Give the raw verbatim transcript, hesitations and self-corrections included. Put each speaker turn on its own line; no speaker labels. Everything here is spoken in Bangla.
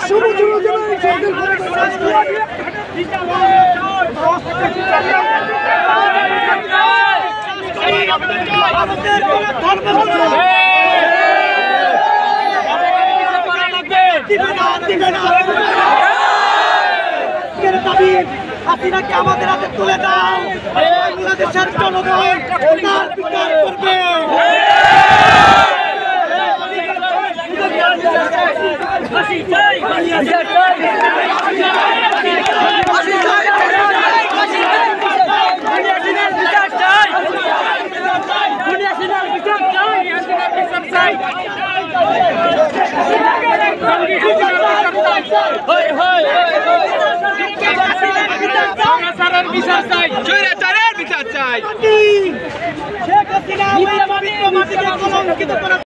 হাসিনাকে আমাদের হাতে তুলে দাও, বাংলাদেশের জনগণ তার বিচার করবে।
বিচার চাই, বিচার চাই।
শেখ হাসিনা